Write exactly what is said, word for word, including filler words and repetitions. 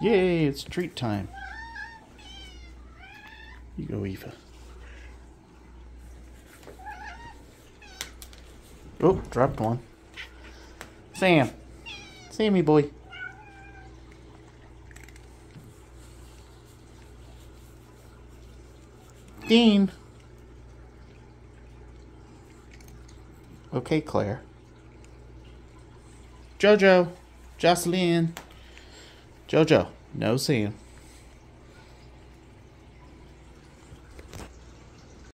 Yay, it's treat time. You go, Eva. Oh, dropped one. Sam. Sammy boy. Dean. Okay, Claire. Jojo. Jocelyn. Jojo. No Sam.